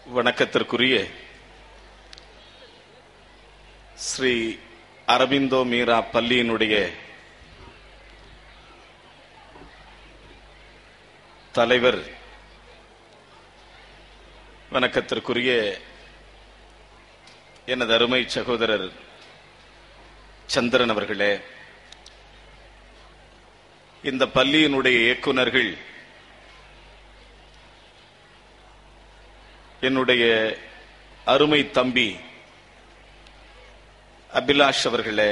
வணக்கத்திற்குரிய ஸ்ரீ அரபிந்தோ மீரா பள்ளியினுடைய தலைவர், வணக்கத்திற்குரிய எனது அருமை சகோதரர் சந்திரன் அவர்களே, இந்த பள்ளியினுடைய இயக்குநர்கள், என்னுடைய அருமை தம்பி அபிலாஷ் அவர்களே,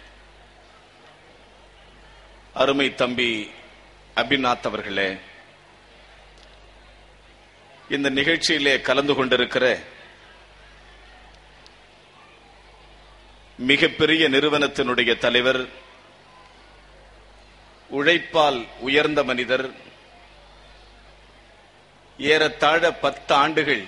அருமை தம்பி அபிநாத் அவர்களே, இந்த நிகழ்ச்சியிலே கலந்து கொண்டிருக்கிற மிகப்பெரிய நிறுவனத்தினுடைய தலைவர், உழைப்பால் உயர்ந்த மனிதர், ஏறத்தாழ 10 ஆண்டுகள்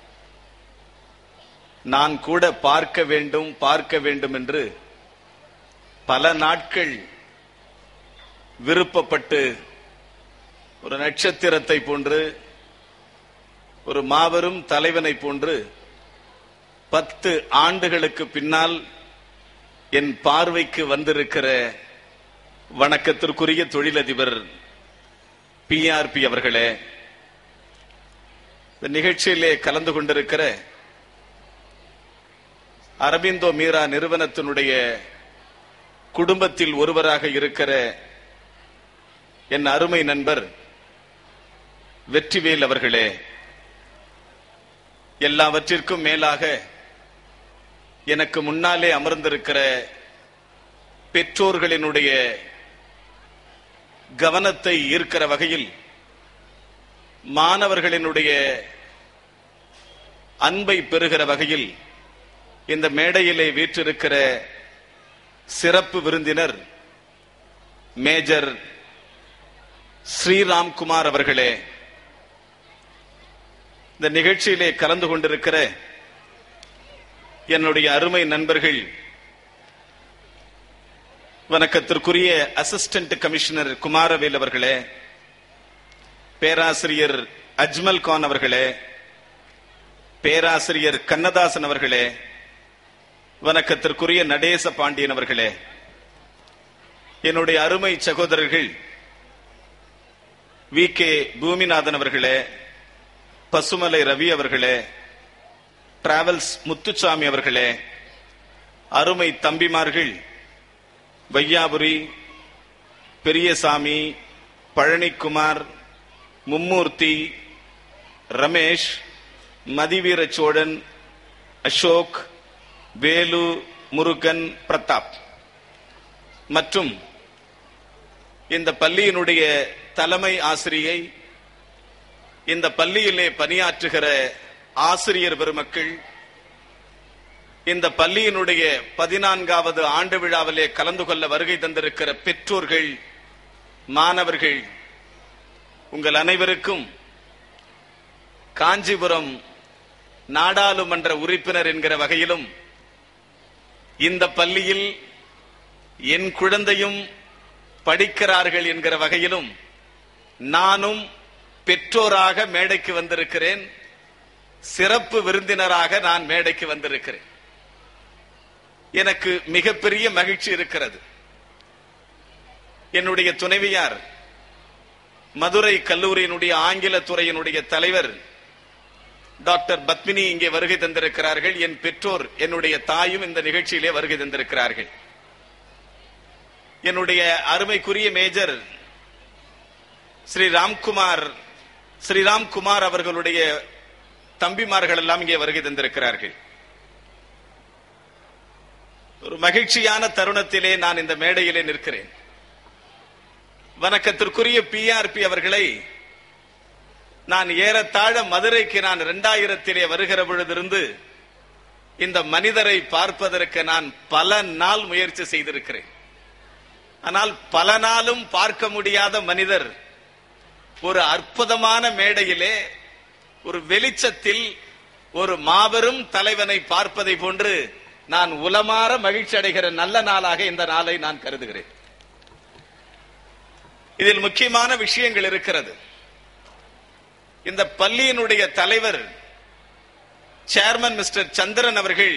நான் கூட பார்க்க வேண்டும் என்று பல நாட்கள் விருப்பப்பட்டு ஒரு நட்சத்திரத்தை போன்று, ஒரு மாபெரும் தலைவனை போன்று 10 ஆண்டுகளுக்கு பின்னால் என் பார்வைக்கு வந்திருக்கிற வணக்கத்திற்குரிய தொழிலதிபர் PRP அவர்களே, இந்த நிகழ்ச்சியிலே கலந்து கொண்டிருக்கிற அரபிந்தோ மீரா நிறுவனத்தினுடைய குடும்பத்தில் ஒருவராக இருக்கிற என் அருமை நண்பர் வெற்றிவேல் அவர்களே, எல்லாவற்றிற்கும் மேலாக எனக்கு முன்னாலே அமர்ந்திருக்கிற பெற்றோர்களினுடைய கவனத்தை ஈர்க்கிற வகையில், மாணவர்களினுடைய அன்பை பெறுகிற வகையில் இந்த மேடையிலே வீற்றிருக்கிற சிறப்பு விருந்தினர் மேஜர் ஸ்ரீராம்குமார் அவர்களே, இந்த நிகழ்ச்சியிலே கலந்து கொண்டிருக்கிற என்னுடைய அருமை நண்பர்கள், வணக்கத்திற்குரிய அசிஸ்டன்ட் கமிஷனர் குமாரவேல் அவர்களே, பேராசிரியர் அஜ்மல் கான் அவர்களே, பேராசிரியர் கண்ணதாசன் அவர்களே, வணக்கத்திற்குரிய நடேச பாண்டியன் அவர்களே, என்னுடைய அருமை சகோதரர்கள் VK பூமிநாதன் அவர்களே, பசுமலை ரவி அவர்களே, டிராவல்ஸ் முத்துசாமி அவர்களே, அருமை தம்பிமார்கள் வையாபுரி, பெரியசாமி, பழனிக்குமார், மும்மூர்த்தி, ரமேஷ், மதிவீர சோழன், அசோக், வேலு, முருகன், பிரதாப் மற்றும் இந்த பள்ளியினுடைய தலைமை ஆசிரியை, இந்த பள்ளியிலே பணியாற்றுகிற ஆசிரியர் பெருமக்கள், இந்த பள்ளியினுடைய 14வது ஆண்டு விழாவிலே கலந்து கொள்ள வருகை தந்திருக்கிற பெற்றோர்கள், மாணவர்கள், உங்கள் அனைவருக்கும் காஞ்சிபுரம் நாடாளுமன்ற உறுப்பினர் என்கிற வகையிலும், இந்த பள்ளியில் என் குழந்தையும் படிக்கிறார்கள் என்கிற வகையிலும் நானும் பெற்றோராக மேடைக்கு வந்திருக்கிறேன். சிறப்பு விருந்தினராக நான் மேடைக்கு வந்திருக்கிறேன். எனக்கு மிகப்பெரிய மகிழ்ச்சி இருக்கிறது. என்னுடைய துணைவியார் மதுரை கல்லூரியினுடைய ஆங்கில துறையினுடைய தலைவர் டாக்டர் பத்மினி இங்கே வருகை தந்திருக்கிறார்கள். என் பெற்றோர், என்னுடைய தாயும் இந்த நிகழ்ச்சியிலே வருகை தந்திருக்கிறார்கள். என்னுடைய அருமைக்குரிய மேஜர் ஸ்ரீராம்குமார் அவர்களுடைய தம்பிமார்கள் எல்லாம் இங்கே வருகை தந்திருக்கிறார்கள். ஒரு மகிழ்ச்சியான தருணத்திலே நான் இந்த மேடையிலே நிற்கிறேன். வணக்கத்திற்குரிய PRP அவர்களை நான் ஏறத்தாழ மதுரைக்கு 2000 வருகிற பொழுதிருந்து இந்த மனிதரை பார்ப்பதற்கு நான் பல நாள் முயற்சி செய்திருக்கிறேன். ஆனால் பல நாளும் பார்க்க முடியாத மனிதர் ஒரு அற்புதமான மேடையிலே, ஒரு வெளிச்சத்தில், ஒரு மாபெரும் தலைவனை பார்ப்பதை போன்று நான் உளமாற மகிழ்ச்சி அடைகிற நல்ல நாளாக இந்த நாளை நான் கருதுகிறேன். இதில் முக்கியமான விஷயங்கள் இருக்கிறது. இந்த பள்ளியினுடைய தலைவர் சேர்மன் மிஸ்டர் சந்திரன் அவர்கள்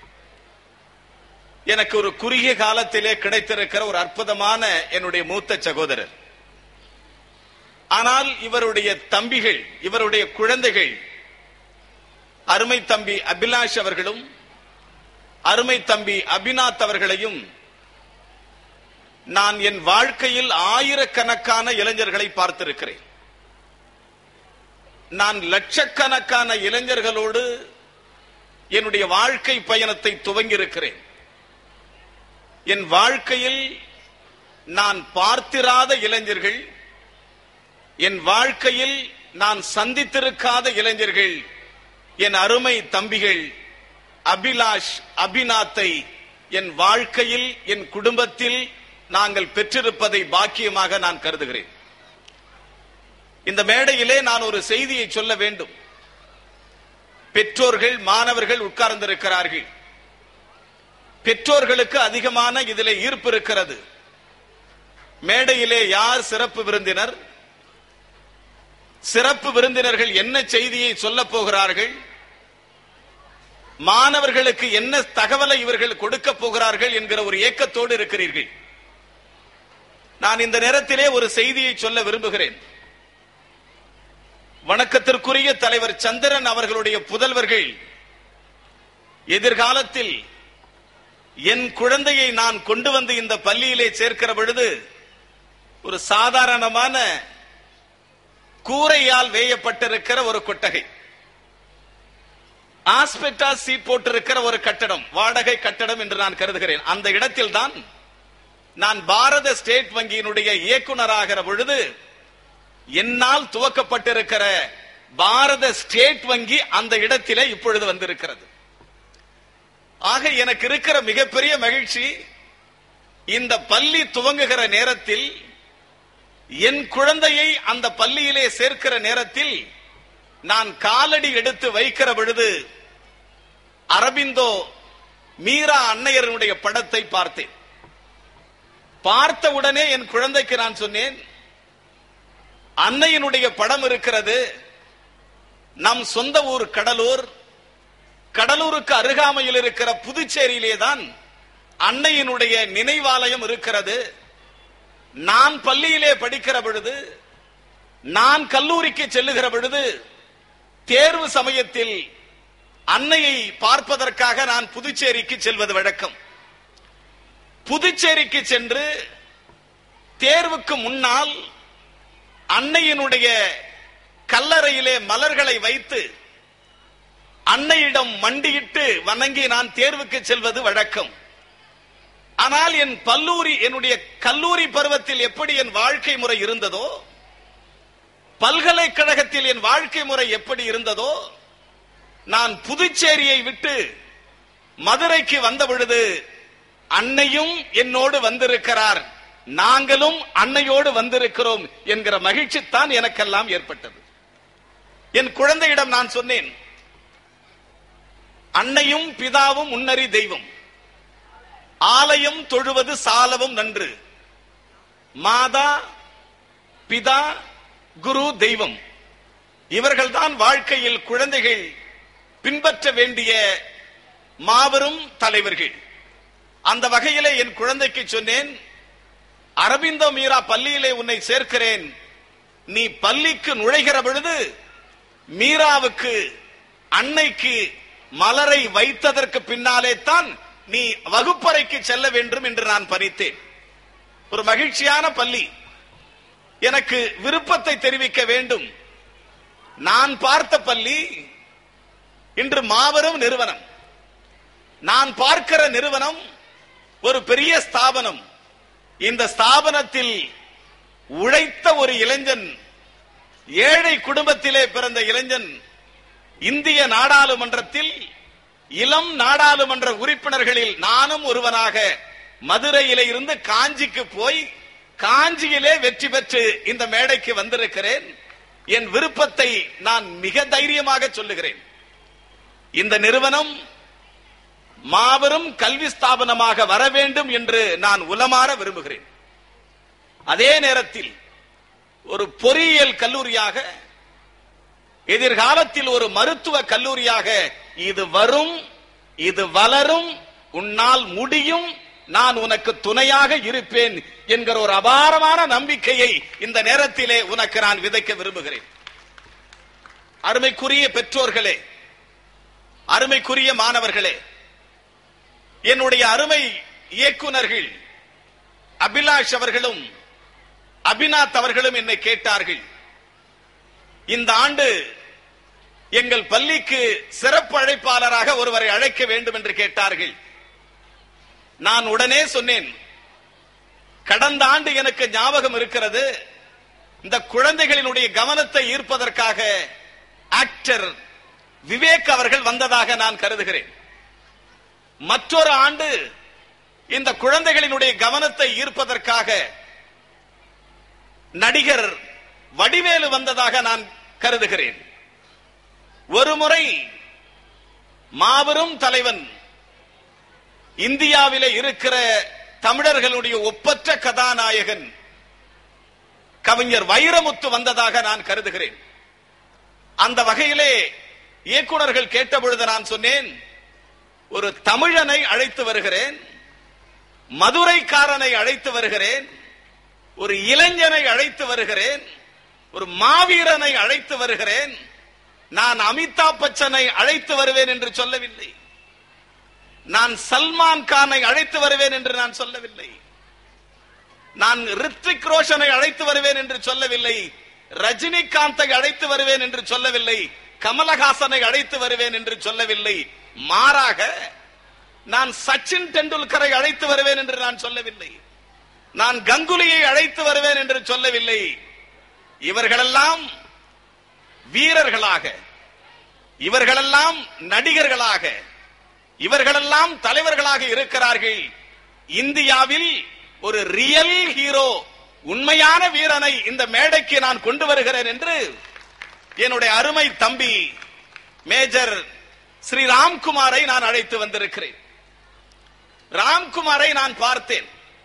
எனக்கு ஒரு குறுகிய காலத்திலே கிடைத்திருக்கிற ஒரு அற்புதமான என்னுடைய மூத்த சகோதரர். ஆனால் இவருடைய தம்பிகள், இவருடைய குழந்தைகள், அருமை தம்பி அபிலாஷ் அவர்களும் அருமை தம்பி அபிநாத் அவர்களையும் நான் என் வாழ்க்கையில் ஆயிரக்கணக்கான இளைஞர்களை பார்த்திருக்கிறேன். நான் லட்சக்கணக்கான இளைஞர்களோடு என்னுடைய வாழ்க்கை பயணத்தை துவங்கியிருக்கிறேன். என் வாழ்க்கையில் நான் பார்த்திராத இளைஞர்கள், என் வாழ்க்கையில் நான் சந்தித்திருக்காத இளைஞர்கள், என் அருமை தம்பிகள் அபிலாஷ் அபிநாத்தை என் வாழ்க்கையில், என் குடும்பத்தில் நாங்கள் பெற்றிருப்பதை பாக்கியமாக நான் கருதுகிறேன். இந்த மேடையிலே நான் ஒரு செய்தியை சொல்ல வேண்டும். பெற்றோர்கள், மாணவர்கள் உட்கார்ந்திருக்கிறார்கள். பெற்றோர்களுக்கு அதிகமான இதிலே ஈர்ப்பு இருக்கிறது. மேடையிலே யார் சிறப்பு விருந்தினர், சிறப்பு விருந்தினர்கள் என்ன செய்தியை சொல்ல போகிறார்கள், மாணவர்களுக்கு என்ன தகவலை இவர்கள் கொடுக்க போகிறார்கள் என்கிற ஒரு ஏக்கத்தோடு இருக்கிறீர்கள். நான் இந்த நேரத்திலே ஒரு செய்தியை சொல்ல விரும்புகிறேன். வணக்கத்திற்குரிய தலைவர் சந்திரன் அவர்களுடைய புதல்வர்கள் எதிர்காலத்தில் என் குழந்தையை நான் கொண்டு வந்து இந்த பள்ளியிலே சேர்க்கிற பொழுது ஒரு சாதாரணமான கூரையால் வேயப்பட்டிருக்கிற ஒரு கொட்டகை, ஆஸ்பெக்டாஸ் சீட் போட்டிருக்கிற ஒரு கட்டடம், வாடகை கட்டடம் என்று நான் கருதுகிறேன். அந்த இடத்தில் தான் நான் பாரத ஸ்டேட் வங்கியினுடைய இயக்குநராகிற பொழுது என்னால் துவக்கப்பட்டிருக்கிற பாரத ஸ்டேட் வங்கி அந்த இடத்திலே இப்பொழுது வந்திருக்கிறது. ஆக எனக்கு இருக்கிற மிகப்பெரிய மகிழ்ச்சி, இந்த பள்ளி துவங்குகிற நேரத்தில் என் குழந்தையை அந்த பள்ளியிலே சேர்க்கிற நேரத்தில் நான் காலடி எடுத்து வைக்கிற பொழுது அரபிந்தோ மீரா அன்னையருடைய படத்தை பார்த்தேன். பார்த்த உடனே என் குழந்தைக்கு நான் சொன்னேன், அன்னையினுடைய படம் இருக்கிறது. நம் சொந்த ஊர் கடலூர், கடலூருக்கு அருகாமையில் இருக்கிற புதுச்சேரியிலே தான் அன்னையினுடைய நினைவாலயம் இருக்கிறது. நான் பள்ளியிலே படிக்கிற பொழுது, நான் கல்லூரிக்கு செல்லுகிற பொழுது தேர்வு சமயத்தில் அன்னையை பார்ப்பதற்காக நான் புதுச்சேரிக்கு செல்வது வழக்கம். புதுச்சேரிக்கு சென்று தேர்வுக்கு முன்னால் அன்னையினுடைய கல்லறையிலே மலர்களை வைத்து அன்னையிடம் மண்டியிட்டு வணங்கி நான் தேர்வுக்கு செல்வது வழக்கம். ஆனால் என்னுடைய கல்லூரி பருவத்தில் எப்படி என் வாழ்க்கை முறை இருந்ததோ, பல்கலைக்கழகத்தில் என் வாழ்க்கை முறை எப்படி இருந்ததோ, நான் புதுச்சேரியை விட்டு மதுரைக்கு வந்த பொழுது அன்னையும் என்னோடு வந்திருக்கிறார், நாங்களும் அன்னையோடு வந்திருக்கிறோம் என்கிற மகிழ்ச்சி தான் எனக்கெல்லாம் ஏற்பட்டது. என் குழந்தையிடம் நான் சொன்னேன், அன்னையும் பிதாவும் முன்னறி தெய்வம், ஆலயம் தொழுவது சாலவும் நன்று, மாதா பிதா குரு தெய்வம், இவர்கள்தான் வாழ்க்கையில் குழந்தைகள் பின்பற்ற வேண்டிய மாபெரும் தலைவர்கள். அந்த வகையிலே என் குழந்தைக்கு சொன்னேன், அரபிந்தோ மீரா பள்ளியிலே உன்னை சேர்க்கிறேன், நீ பள்ளிக்கு நுழைகிற பொழுது மீராவுக்கு அன்னைக்கு மலரை வைத்ததற்கு பின்னாலே தான் நீ வகுப்பறைக்கு செல்ல வேண்டும் என்று நான் பணித்தேன். ஒரு மகிழ்ச்சியான பள்ளி. எனக்கு விருப்பத்தை தெரிவிக்க வேண்டும். நான் பார்த்த பள்ளி இன்று மாபெரும் நிறுவனம். நான் பார்க்கிற நிறுவனம் ஒரு பெரிய ஸ்தாபனம். இந்த ஸ்தாபனத்தில் உழைத்த ஒரு இளைஞன், ஏழை குடும்பத்திலே பிறந்த இளைஞன், இந்திய நாடாளுமன்றத்தில் இளம் நாடாளுமன்ற உறுப்பினர்களில் நானும் ஒருவனாக மதுரையிலே இருந்து காஞ்சிக்கு போய் காஞ்சியிலே வெற்றி பெற்று இந்த மேடைக்கு வந்திருக்கிறேன். என் விருப்பத்தை நான் மிக தைரியமாக சொல்லுகிறேன். இந்த நிறுவனம் மாபெரும் கல்வி ஸ்தாபனமாக வர வேண்டும் என்று நான் உளமாற விரும்புகிறேன். அதே நேரத்தில் ஒரு பொறியியல் கல்லூரியாக, எதிர்காலத்தில் ஒரு மருத்துவ கல்லூரியாக இது வரும், இது வளரும், உன்னால் முடியும், நான் உனக்கு துணையாக இருப்பேன் என்கிற ஒரு அபாரமான நம்பிக்கையை இந்த நேரத்திலே உனக்கு நான் விதைக்க விரும்புகிறேன். அருமைக்குரிய பெற்றோர்களே, அருமைக்குரிய மாணவர்களே, என்னுடைய அருமை இயக்குனர்கள் அபிலாஷ் அவர்களும் அபிநாத் அவர்களும் என்னை கேட்டார்கள், இந்த ஆண்டு எங்கள் பள்ளிக்கு சிறப்பு அழைப்பாளராக ஒருவரை அழைக்க வேண்டும் என்று கேட்டார்கள். நான் உடனே சொன்னேன், கடந்த ஆண்டு எனக்கு ஞாபகம் இருக்கிறது, இந்த குழந்தைகளினுடைய கவனத்தை ஈர்ப்பதற்காக ஆக்டர் விவேக் அவர்கள் வந்ததாக நான் கருதுகிறேன். மற்றொரு ஆண்டு இந்த குழந்தைகளினுடைய கவனத்தை ஈர்ப்பதற்காக நடிகர் வடிவேலு வந்ததாக நான் கருதுகிறேன். ஒருமுறை மாபெரும் தலைவன், இந்தியாவிலே இருக்கிற தமிழர்களுடைய ஒப்பற்ற கதாநாயகன் கவிஞர் வைரமுத்து வந்ததாக நான் கருதுகிறேன். அந்த வகையிலே இயக்குனர்கள் கேட்டபொழுது நான் சொன்னேன், ஒரு தமிழனை அழைத்து வருகிறேன், மதுரைக்காரனை அழைத்து வருகிறேன், ஒரு இளைஞனை அழைத்து வருகிறேன், ஒரு மாவீரனை அழைத்து வருகிறேன். நான் அமிதாப் பச்சனை அழைத்து வருவேன் என்று சொல்லவில்லை, நான் சல்மான் கானை அழைத்து வருவேன் என்று நான் சொல்லவில்லை, நான் ரித்விக் ரோஷனை அழைத்து வருவேன் என்று சொல்லவில்லை, ரஜினிகாந்தை அழைத்து வருவேன் என்று சொல்லவில்லை, கமலஹாசனை அழைத்து வருவேன் என்று சொல்லவில்லை. மாறாக நான் சச்சின் டெண்டுல்கரை அழைத்து வருவேன் என்று நான் சொல்லவில்லை, நான் கங்குலியை அழைத்து வருவேன் என்று சொல்லவில்லை. இவர்களெல்லாம் வீரர்களாக, இவர்களெல்லாம் நடிகர்களாக, இவர்களெல்லாம் தலைவர்களாக இருக்கிறார்கள். இந்தியாவில் ஒரு ரியல் ஹீரோ, உண்மையான வீரனை இந்த மேடைக்கு நான் கொண்டு வருகிறேன் என்று என்னுடைய அருமை தம்பி மேஜர் ஸ்ரீ ராம்குமாரை நான் அழைத்து வந்திருக்கிறேன். ராம்குமாரை நான் பார்த்தேன்,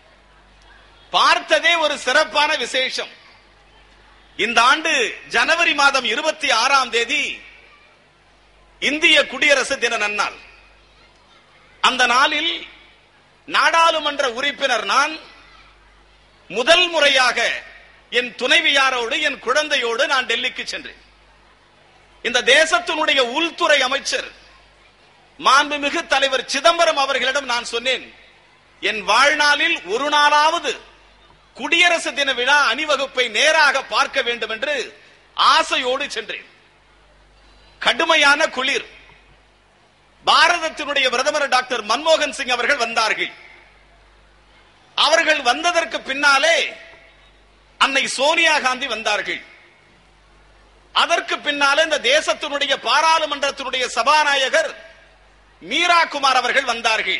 பார்த்ததே ஒரு சிறப்பான விசேஷம். இந்த ஆண்டு ஜனவரி மாதம் 26ஆம் தேதி இந்திய குடியரசு தின நன்னாள். அந்த நாளில் நாடாளுமன்ற உறுப்பினர் நான் முதல் முறையாக என் துணைவியாரோடு என் குழந்தையோடு நான் டெல்லிக்கு சென்றேன். இந்த தேசத்தினுடைய உள்துறை அமைச்சர் மாண்புமிகு தலைவர் சிதம்பரம் அவர்களிடம் நான் சொன்னேன், என் வாழ்நாளில் ஒரு நாளாவது குடியரசு தின விழா அணிவகுப்பை நேராக பார்க்க வேண்டும் என்று ஆசையோடு சென்றேன். கடுமையான குளிர். பாரதத்தினுடைய பிரதமர் டாக்டர் மன்மோகன் சிங் அவர்கள் வந்தார்கள். அவர்கள் வந்ததற்கு பின்னாலே அன்னை சோனியா காந்தி வந்தார்கள். அதற்கு பின்னாலே இந்த தேசத்தினுடைய பாராளுமன்றத்தினுடைய சபாநாயகர் மீரா குமார் அவர்கள் வந்தார்கள்.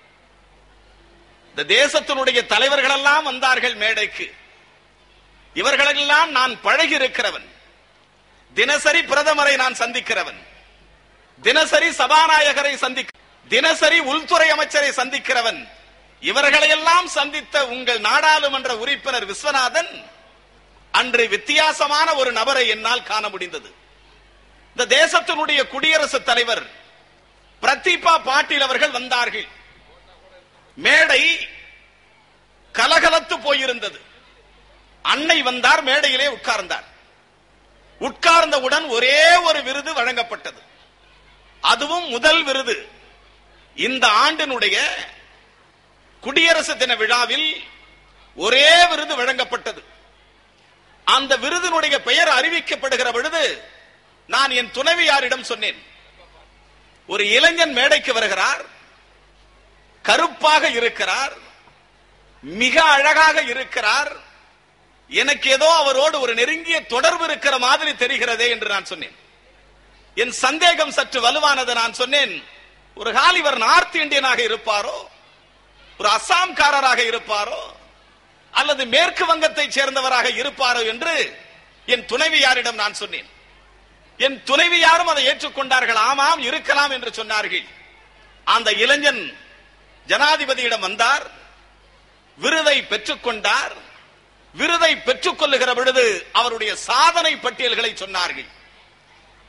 இந்த தேசத்தினுடைய தலைவர்கள் எல்லாம் வந்தார்கள் மேடைக்கு. இவர்களெல்லாம் நான் பழகி இருக்கிறவன், தினசரி பிரதமரை நான் சந்திக்கிறவன், தினசரி சபாநாயகரை தினசரி உள்துறை அமைச்சரை சந்திக்கிறவன். இவர்களையெல்லாம் சந்தித்த உங்கள் நாடாளுமன்ற உறுப்பினர் விஸ்வநாதன் அன்று வித்தியாசமான ஒரு நபரை என்னால் காண முடிந்தது. இந்த தேசத்தினுடைய குடியரசுத் தலைவர் பிரதீபா பாட்டீல் அவர்கள் வந்தார்கள். மேடை கலகலத்து போயிருந்தது. அன்னை வந்தார், மேடையிலே உட்கார்ந்தார். உட்கார்ந்தவுடன் ஒரே ஒரு விருது வழங்கப்பட்டது. அதுவும் முதல் விருது. இந்த ஆண்டினுடைய குடியரசு தின விழாவில் ஒரே விருது வழங்கப்பட்டது. அந்த விருதினுடைய பெயர் அறிவிக்கப்படுகிற பொழுது நான் என் துணைவியாரிடம் சொன்னேன், ஒரு இளைஞன் மேடைக்கு வருகிறார், கருப்பாக இருக்கிறார், மிக அழகாக இருக்கிறார், எனக்கு ஏதோ அவரோடு ஒரு நெருங்கிய தொடர்பு இருக்கிற மாதிரி தெரிகிறதே என்று நான் சொன்னேன். என் சந்தேகம் சற்று வலுவானது. நான் சொன்னேன், ஒரு கால் இவர் நார்த் இந்தியனாக இருப்பாரோ, ஒரு அசாம்காரராக இருப்பாரோ, அல்லது மேற்கு வங்கத்தை சேர்ந்தவராக இருப்பாரோ என்று என் துணைவியாரிடம் நான் சொன்னேன். என் துணைவியாரும் அதை ஏற்றுக்கொண்டார்கள். ஆமாம், இருக்கலாம் என்று சொன்னார்கள். அந்த இளைஞன் ஜனாதிபதியிடம் வந்தார், விருதை பெற்றுக் கொண்டார். விருதை பெற்றுக் கொள்ளுகிற பொழுது அவருடைய சாதனை பட்டியல்களை சொன்னார்கள்.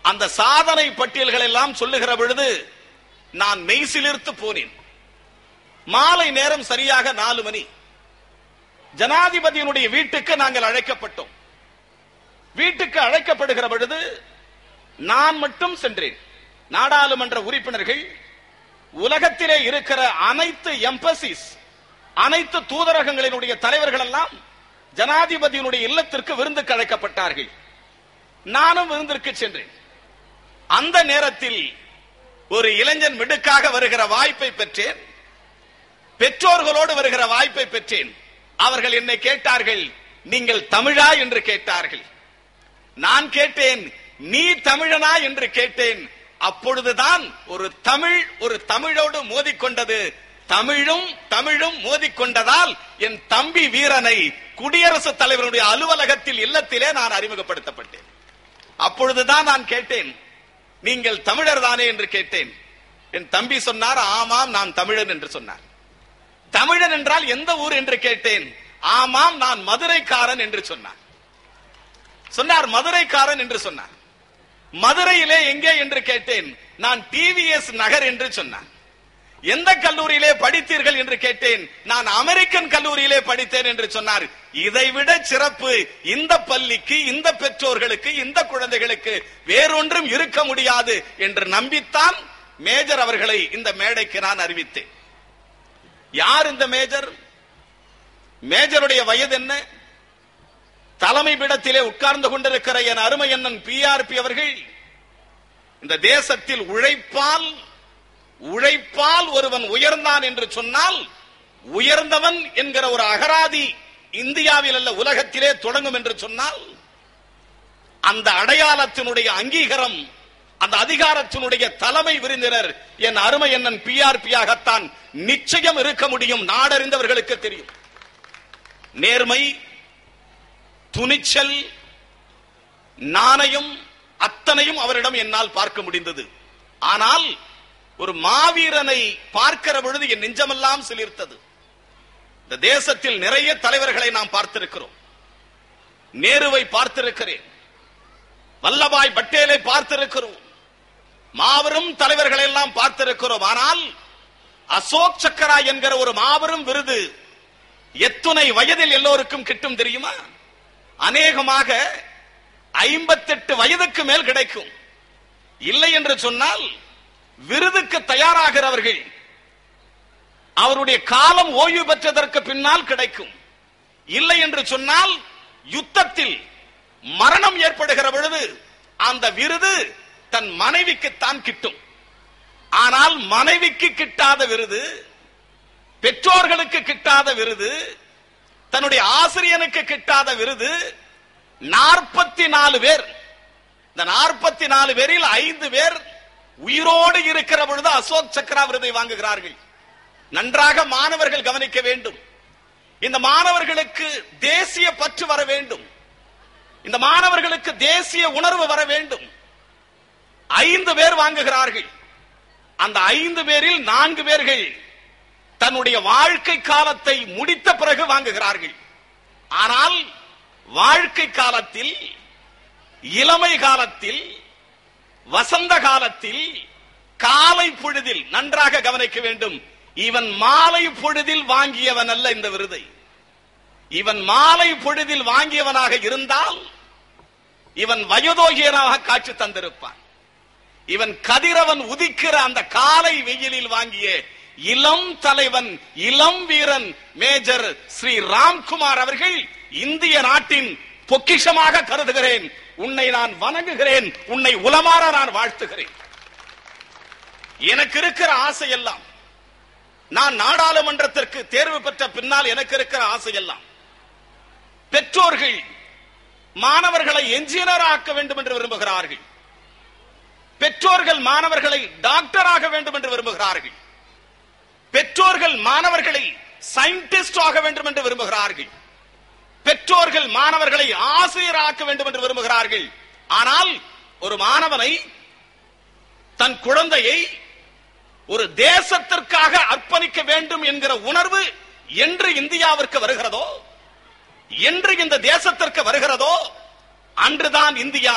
அந்த சாதனை பட்டியல்கள் எல்லாம் சொல்லுகிற பொழுது நான் மெய்சிலிர்த்து போனேன். மாலை நேரம் சரியாக 4 மணி. ஜனாதிபதியினுடைய வீட்டுக்கு நாங்கள் அழைக்கப்பட்டோம். வீட்டுக்கு அழைக்கப்படுகிற பொழுது நான் மட்டும் சென்றேன். நாடாளுமன்ற உறுப்பினர்கள், உலகத்திலே இருக்கிற அனைத்து எம்பசிஸ், அனைத்து தூதரகங்களினுடைய தலைவர்கள் எல்லாம் ஜனாதிபதியினுடைய இல்லத்திற்கு விருந்துக்கு அழைக்கப்பட்டார்கள். நானும் விருந்திற்கு சென்றேன். அந்த நேரத்தில் ஒரு இளைஞன் மிடுக்காக வருகிற வாய்ப்பை பெற்றேன். பெற்றோர்களோடு வருகிற வாய்ப்பை பெற்றேன். அவர்கள் என்னை கேட்டார்கள், நீங்கள் தமிழா என்று கேட்டார்கள். நான் கேட்டேன், நீ தமிழனா என்று கேட்டேன். அப்பொழுதுதான் ஒரு தமிழோடு மோதிக்கொண்டது. தமிழும் மோதிக்கொண்டதால் என் தம்பி வீரனை குடியரசுத் தலைவருடைய அலுவலகத்தில் இல்லத்திலே நான் அறிமுகப்படுத்தப்பட்டேன். அப்பொழுதுதான் நான் கேட்டேன், நீங்கள் தமிழர் தானே என்று கேட்டேன். என் தம்பி சொன்னார், ஆமாம் நான் தமிழன் என்று சொன்னார். தமிழன் என்றால் எந்த ஊர் என்று கேட்டேன். ஆமாம் நான் மதுரைக்காரன் என்று சொன்னார். மதுரைக்காரன் என்று சொன்னார். மதுரையிலே எங்கே என்று கேட்டேன். நான் டிவிஎஸ் நகர் என்று சொன்னார். எந்த கல்லூரியிலே படித்தீர்கள் என்று கேட்டேன். நான் அமெரிக்கன் கல்லூரியிலே படித்தேன் என்று சொன்னார். இதைவிட சிறப்பு இந்த பள்ளிக்கு, இந்த பெற்றோர்களுக்கு, இந்த குழந்தைகளுக்கு வேறொன்றும் இருக்க முடியாது என்று நம்பித்தான் மேஜர் அவர்களை இந்த மேடைக்கு நான் அறிவித்தேன். யார் இந்த மேஜர்? மேஜருடைய வயது என்ன? தலைமை பீடத்திலே உட்கார்ந்து கொண்டிருக்கிற என் அருமை அண்ணன் பிஆர்பி அவர்கள் இந்த தேசத்தில் உழைப்பால் ஒருவன் உயர்ந்தான் என்று சொன்னால், உயர்ந்தவன் என்கிற ஒரு அகராதி இந்தியாவில் அல்ல உலகத்திலே தொடங்கும் என்று சொன்னால், அந்த அடையாளத்தினுடைய அங்கீகாரம், அந்த அதிகாரத்தினுடைய தலைமை விருந்தினர் என் அருமை அண்ணன் பிஆர்பியாகத்தான் நிச்சயம் இருக்க முடியும். நாடறிந்தவர்களுக்கு தெரியும். நேர்மை, துணிச்சல், நாணயம் அத்தனையும் அவரிடம் என்னால் பார்க்க முடிந்தது. ஆனால் ஒரு மாவீரனை பார்க்கிற பொழுது என் நெஞ்சமெல்லாம் சிலிர்த்தது. இந்த தேசத்தில் நிறைய தலைவர்களை நாம் பார்த்திருக்கிறோம். நேருவை பார்த்திருக்கிறேன், வல்லபாய் பட்டேலை பார்த்திருக்கிறோம், மாபெரும் தலைவர்களை எல்லாம் பார்த்திருக்கிறோம். ஆனால் அசோக் சக்கரா என்கிற ஒரு மாபெரும் விருது எத்துணை வயதில் எல்லோருக்கும் கிட்டும் தெரியுமா? அநேகமாக 58 வயதுக்கு மேல் கிடைக்கும். இல்லை என்று சொன்னால் விருதுக்கு தயாராகிறவர்கள் அவருடைய காலம் ஓய்வு பெற்றதற்கு பின்னால் கிடைக்கும். இல்லை என்று சொன்னால் யுத்தத்தில் மரணம் ஏற்படுகிற பொழுது அந்த விருது தன் மனைவிக்குத்தான் கிட்டும். ஆனால் மனைவிக்கு கிட்டாத விருது, பெற்றோர்களுக்கு கிட்டாத விருது, தன்னுடைய ஆசிரியனுக்கு கிட்டாத விருது 44 பேர். இந்த 44 பேரில் 5 பேர் உயிரோடு இருக்கிற பொழுது அசோக் சக்ரா விருதை வாங்குகிறார்கள். நன்றாக மாணவர்கள் கவனிக்க வேண்டும். இந்த மாணவர்களுக்கு தேசிய பற்று வர வேண்டும். இந்த மாணவர்களுக்கு தேசிய உணர்வு வர வேண்டும். 5 பேர் வாங்குகிறார்கள். அந்த 5 பேரில் 4 பேர்கள் தன்னுடைய வாழ்க்கை காலத்தை முடித்த பிறகு வாங்குகிறார்கள். ஆனால் வாழ்க்கை காலத்தில், இளமை காலத்தில், வசந்த காலத்தில், காலை பொழுதில் நன்றாக கவனிக்க வேண்டும். இவன் மாலை பொழுதில் வாங்கியவன் அல்ல இந்த விருதை. இவன் மாலை பொழுதில் வாங்கியவனாக இருந்தால் இவன் வயோதிகனாக காட்சி தந்திருப்பான். இவன் கதிரவன் உதிக்கிற அந்த காலை வெயிலில் வாங்கிய இளம் தலைவன், இளம் வீரன் மேஜர் ஸ்ரீ ராம்குமார் அவர்கள் இந்திய நாட்டின் பொக்கிஷமாக கருதுகிறேன். உன்னை நான் வணங்குகிறேன், உன்னை உலமாற நான் வாழ்த்துகிறேன். எனக்கு இருக்கிற ஆசை எல்லாம், நான் நாடாளுமன்றத்திற்கு தேர்வு பெற்ற பின்னால் எனக்கு இருக்கிற ஆசை எல்லாம், பெற்றோர்கள் மாணவர்களை என்ஜினியர் ஆக்க வேண்டும் என்று விரும்புகிறார்கள். பெற்றோர்கள் மாணவர்களை டாக்டர் ஆக வேண்டும் என்று விரும்புகிறார்கள். பெற்றோர்கள் மாணவர்களை சயின்டிஸ்ட் ஆக வேண்டும் என்று விரும்புகிறார்கள். பெற்றோர்கள் மாணவர்களை ஆசிரியர் ஆக்க வேண்டும் என்று விரும்புகிறார்கள். ஆனால் ஒரு மாணவனை, தன் குழந்தையை ஒரு தேசத்திற்காக அர்ப்பணிக்க வேண்டும் என்கிற உணர்வு என்று இந்தியாவிற்கு வருகிறதோ, என்று இந்த தேசத்திற்கு வருகிறதோ, அன்றுதான் இந்தியா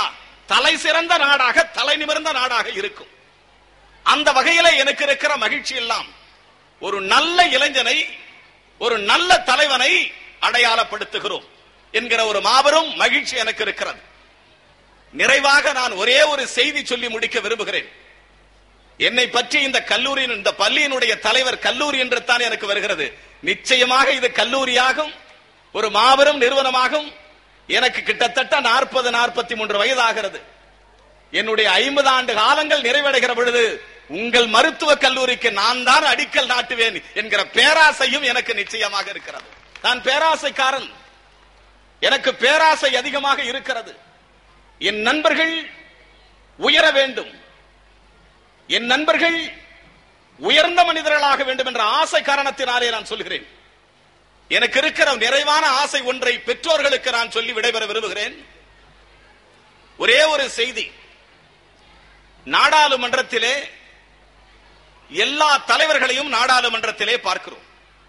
தலை சிறந்த நாடாக, தலை நிமிர்ந்த நாடாக இருக்கும். அந்த வகையில எனக்கு இருக்கிற மகிழ்ச்சி எல்லாம் ஒரு நல்ல இளைஞனை, ஒரு நல்ல தலைவனை அடையாளப்படுத்துகிறோம் என்கிற ஒரு மாபெரும் மகிழ்ச்சி எனக்கு இருக்கிறது. நிறைவாக நான் ஒரே ஒரு செய்தி சொல்லி முடிக்க விரும்புகிறேன். என்னை பற்றி இந்த கல்லூரியின், இந்த பள்ளியினுடைய தலைவர் கல்லூரி என்று தான் எனக்கு வருகிறது. நிச்சயமாக இது கல்லூரியாகும், ஒரு மாபெரும் நிறுவனமாகும். எனக்கு கிட்டத்தட்ட 40-43 வயதாகிறது. என்னுடைய 50 ஆண்டு காலங்கள் நிறைவடைகிற பொழுது உங்கள் மருத்துவக் கல்லூரிக்கு நான் தான் அடிக்கல் நாட்டுவேன் என்கிற பேராசையும் எனக்கு நிச்சயமாக இருக்கிறது. நான் பேராசைக்காரன், எனக்கு பேராசை அதிகமாக இருக்கிறது. என் நண்பர்கள் உயர வேண்டும், என் நண்பர்கள் உயர்ந்த மனிதர்களாக வேண்டும் என்ற ஆசை காரணத்தினாலே நான் சொல்கிறேன். எனக்கு இருக்கிற நிறைவான ஆசை ஒன்றை பெற்றோர்களுக்கு நான் சொல்லி விடைபெற விரும்புகிறேன். ஒரே ஒரு செய்தி. நாடாளுமன்றத்திலே எல்லா தலைவர்களையும் நாடாளுமன்றத்திலே பார்க்கிறோம்.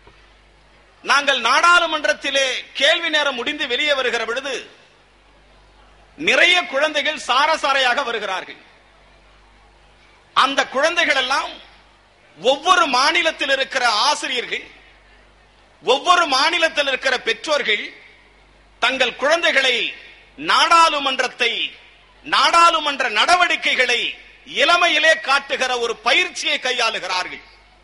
நாங்கள் நாடாளுமன்றத்திலே கேள்வி நேரம் முடிந்து வெளியே வருகிற பொழுது நிறைய குழந்தைகள் சாரசாரையாக வருகிறார்கள். அந்த குழந்தைகள் எல்லாம் ஒவ்வொரு மாநிலத்தில் இருக்கிற ஆசிரியர்கள், ஒவ்வொரு மாநிலத்தில் இருக்கிற பெற்றோர்கள் தங்கள் குழந்தைகளை நாடாளுமன்றத்தை, நாடாளுமன்ற நடவடிக்கைகளை இளமையிலே காட்டுகிற ஒரு பயிற்சியை கையாளுகிறார்கள்.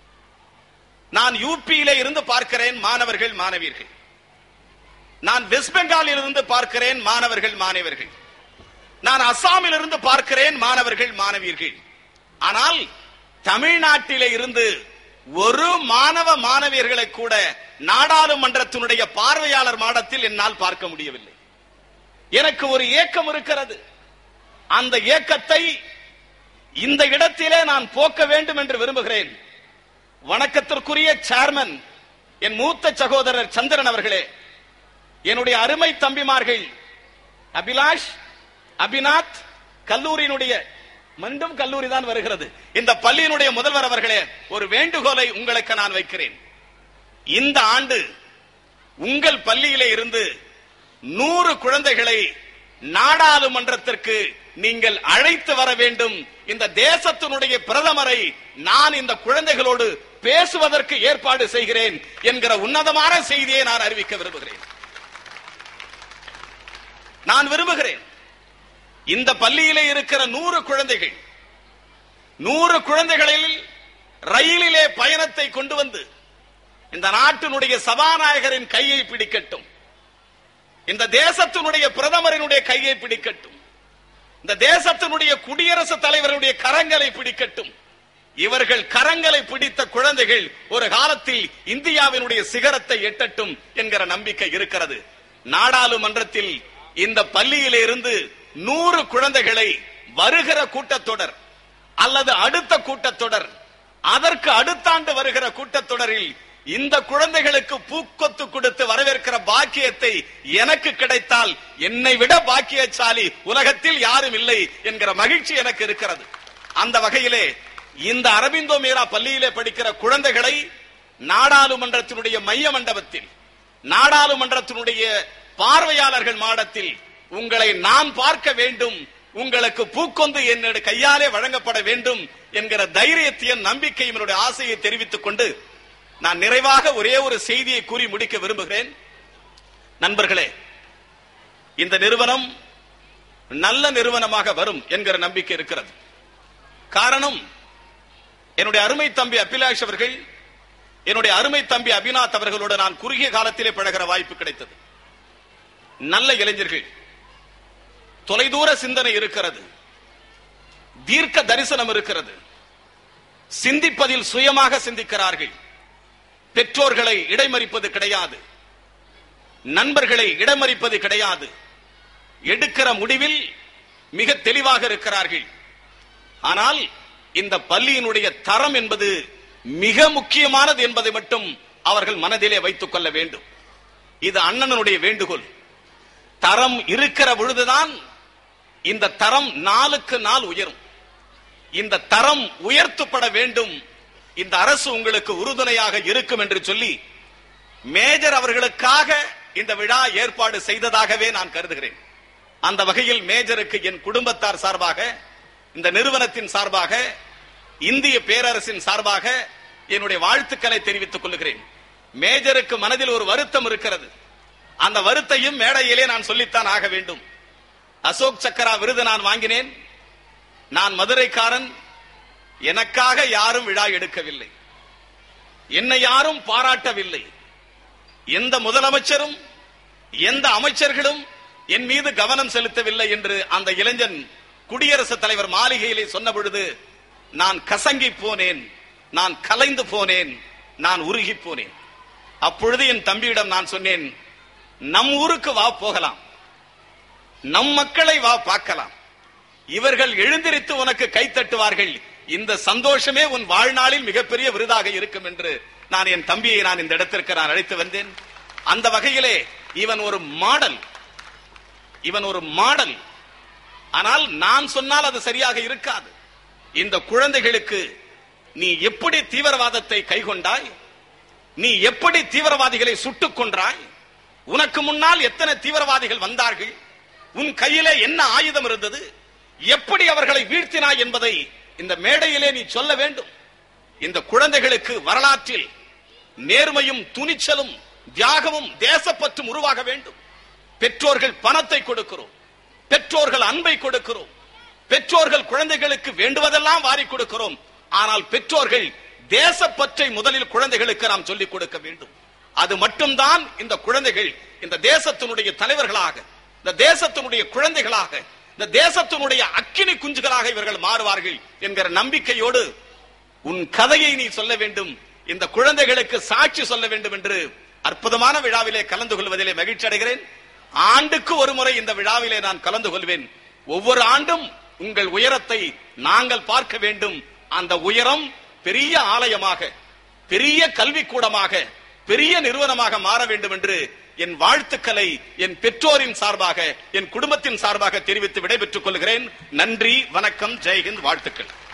நான் யூபியிலே இருந்து பார்க்கிறேன் மாணவர்கள் மாணவியர்கள், நான் வெஸ்ட் பெங்காலில் இருந்து பார்க்கிறேன் மாணவர்கள் மாணவியர்கள், நான் அசாமில் இருந்து பார்க்கிறேன் மாணவர்கள் மாணவியர்கள். ஆனால் தமிழ்நாட்டிலே இருந்து ஒரு மாணவ மாணவியர்களை கூட நாடாளுமன்றத்தினுடைய பார்வையாளர் மாடத்தில் என்னால் பார்க்க முடியவில்லை. எனக்கு ஒரு ஏக்கம் இருக்கிறது. அந்த ஏக்கத்தை இந்த இடத்திலே நான் போக்க வேண்டும் என்று விரும்புகிறேன். வணக்கத்திற்குரிய சேர்மன், என் மூத்த சகோதரர் சந்திரன் அவர்களே, என்னுடைய அருமை தம்பிமார்கள் அபிலாஷ், அபிநாத், கல்லூரியினுடைய மீண்டும் கல்லூரி தான் வருகிறது, இந்த பள்ளியினுடைய முதல்வர் அவர்களே, ஒரு வேண்டுகோளை உங்களுக்கு நான் வைக்கிறேன். இந்த ஆண்டு உங்கள் பள்ளியிலே இருந்து 100 குழந்தைகளை நாடாளுமன்றத்திற்கு நீங்கள் அழைத்து வர வேண்டும். இந்த தேசத்தினுடைய பிரதமரை நான் இந்த குழந்தைகளோடு பேசுவதற்கு ஏற்பாடு செய்கிறேன் என்கிற உன்னதமான செய்தியை நான் அறிவிக்க விரும்புகிறேன். நான் விரும்புகிறேன் இந்த பள்ளியிலே இருக்கிற 100 குழந்தைகள், 100 குழந்தைகளில் ரயிலிலே பயணத்தை கொண்டு வந்து இந்த நாட்டினுடைய சபாநாயகரின் கையை பிடிக்கட்டும், இந்த தேசத்தினுடைய பிரதமரினுடைய கையை பிடிக்கட்டும், இந்த தேசத்தினுடைய குடியரசுத் தலைவருடைய கரங்களை பிடிக்கட்டும். இவர்கள் கரங்களை பிடித்த குழந்தைகள் ஒரு காலத்தில் இந்தியாவினுடைய சிகரத்தை எட்டட்டும் என்கிற நம்பிக்கை இருக்கிறது. நாடாளுமன்றத்தில் இந்த பள்ளியிலே இருந்து 100 குழந்தைகளை வருகிற கூட்டத்தொடர் அல்லது அடுத்த கூட்டத்தொடர், அதற்கு அடுத்த ஆண்டு வருகிற கூட்டத்தொடரில் இந்த குழந்தைகளுக்கு பூக்கொத்து கொடுத்து வரவேற்கிற பாக்கியத்தை எனக்கு கிடைத்தால் என்னை விட பாக்கியசாலி உலகத்தில் யாரும் இல்லை என்கிற மகிழ்ச்சி எனக்கு இருக்கிறது. அந்த வகையிலே இந்த அரபிந்தோ மீரா பள்ளியிலே படிக்கிற குழந்தைகளை நாடாளுமன்றத்தினுடைய மைய மண்டபத்தில், நாடாளுமன்றத்தினுடைய பார்வையாளர்கள் மாடத்தில் உங்களை நான் பார்க்க வேண்டும், உங்களுக்கு பூக்கொந்து என்னுடைய கையாலே வழங்கப்பட வேண்டும் என்கிற தைரியத்தையும் நம்பிக்கையும் என்னுடைய ஆசையை தெரிவித்துக் கொண்டு நான் நிறைவாக ஒரே ஒரு செய்தியை கூறி முடிக்க விரும்புகிறேன். நண்பர்களே, இந்த நிறுவனம் நல்ல நிறுவனமாக வரும் என்கிற நம்பிக்கை இருக்கிறது. காரணம், என்னுடைய அருமை தம்பி அபிலாஷ் அவர்கள், என்னுடைய அருமை தம்பி அபிநாத் அவர்களோடு நான் குறுகிய காலத்திலே பழகிற வாய்ப்பு கிடைத்தது. நல்ல இளைஞர்கள், தொலைதூர சிந்தனை இருக்கிறது, தீர்க்க தரிசனம் இருக்கிறது, சிந்திப்பதில் சுயமாக சிந்திக்கிறார்கள், பெற்றோர்களை இடைமறிப்பது கிடையாது, நண்பர்களை இடமறிப்பது கிடையாது, எடுக்கிற முடிவில் மிக தெளிவாக இருக்கிறார்கள். ஆனால் இந்த பள்ளியினுடைய தரம் என்பது மிக முக்கியமானது என்பதை மட்டும் அவர்கள் மனதிலே வைத்துக் கொள்ள வேண்டும். இது அண்ணனுடைய வேண்டுகோள். தரம் இருக்கிற பொழுதுதான் இந்த தரம் நாளுக்கு நாள் உயரும். இந்த தரம் உயர்த்தப்பட வேண்டும். இந்த அரசு உங்களுக்கு உறுதுணையாக இருக்கும் என்று சொல்லி மேஜர் அவர்களுக்காக இந்த விழா ஏற்பாடு செய்ததாகவே நான் கருதுகிறேன். அந்த வகையில் மேஜருக்கு என் குடும்பத்தார் சார்பாக, இந்த நிறுவனத்தின் சார்பாக, இந்திய பேரரசின் சார்பாக என்னுடைய வாழ்த்துக்களை தெரிவித்துக் கொள்கிறேன். மேஜருக்கு மனதில் ஒரு வருத்தம் இருக்கிறது. அந்த வருத்தையும் மேடையிலே நான் சொல்லித்தான் ஆக வேண்டும். அசோக் சக்கரா விருது நான் வாங்கினேன். நான் மதுரைக்காரன். எனக்காக யாரும் விழா எடுக்கவில்லை, என்னை யாரும் பாராட்டவில்லை. எந்த முதலமைச்சரும் எந்த அமைச்சர்களும் என் மீது கவனம் செலுத்தவில்லை என்று அந்த இளைஞன் குடியரசுத் தலைவர் மாளிகையிலே சொன்ன பொழுது நான் கசங்கி போனேன், நான் கலைந்து போனேன், நான் உருகி போனேன். அப்பொழுது என் தம்பியிடம் நான் சொன்னேன், நம் ஊருக்கு வா போகலாம், நம் மக்களை வா பார்க்கலாம், இவர்கள் எழுந்திருத்து உனக்கு கைத்தட்டுவார்கள், இந்த சந்தோஷமே உன் வாழ்நாளில் மிகப்பெரிய விருதாக இருக்கும் என்று நான் என் தம்பியை நான் இந்த இடத்திற்கு நான் அழைத்து வந்தேன். அந்த வகையிலே இவன் ஒரு மாடல், இவன் ஒரு மாடல். ஆனால் நான் சொன்னால் அது சரியாக இருக்காது. இந்த குழந்தைகளுக்கு நீ எப்படி தீவிரவாதத்தை கைக்கொண்டாய், நீ எப்படி தீவிரவாதிகளை சுட்டுக் கொன்றாய், உனக்கு முன்னால் எத்தனை தீவிரவாதிகள் வந்தார்கள், உன் கையிலே என்ன ஆயுதம் இருந்தது, எப்படி அவர்களை வீழ்த்தினாய் என்பதை இந்த மேடையிலே நீ சொல்ல வேண்டும். இந்த குழந்தைகளுக்கு வரலாற்றில் நேர்மையும் துணிச்சலும் தியாகமும் தேசப்பற்றும் உருவாக வேண்டும். பெற்றோர்கள் பணத்தை கொடுக்கிறோம், பெற்றோர்கள் அன்பை கொடுக்கிறோம், பெற்றோர்கள் குழந்தைகளுக்கு வேண்டுவதெல்லாம் வாரி கொடுக்கிறோம். ஆனால் பெற்றோர்கள் தேசப்பற்றை முதலில் குழந்தைகளுக்கு நாம் சொல்லிக் கொடுக்க வேண்டும். அது மட்டும்தான் இந்த குழந்தைகள் இந்த தேசத்தினுடைய தலைவர்களாக, இந்த தேசத்தினுடைய குழந்தைகளாக, இந்த தேசத்தினுடைய அக்கினி குஞ்சுகளாக இவர்கள் மாறுவார்கள் என்கிற நம்பிக்கையோடு உன் கதையை நீ சொல்ல வேண்டும், இந்த குழந்தைகளுக்கு சாட்சி சொல்ல வேண்டும் என்று அற்புதமான விழாவிலே கலந்து கொள்வதிலே மகிழ்ச்சி அடைகிறேன். ஆண்டுக்கு ஒரு முறை இந்த விழாவிலே நான் கலந்து கொள்வேன். ஒவ்வொரு ஆண்டும் உங்கள் உயரத்தை நாங்கள் பார்க்க வேண்டும். அந்த உயரம் பெரிய ஆலயமாக, பெரிய கல்விக்கூடமாக, பெரிய நிறுவனமாக மாற வேண்டும் என்று என் வாழ்த்துக்களை என் பெற்றோரின் சார்பாக, என் குடும்பத்தின் சார்பாக தெரிவித்து விடைபெற்றுக் கொள்கிறேன். நன்றி, வணக்கம், ஜெய்ஹிந்த், வாழ்த்துக்கள்.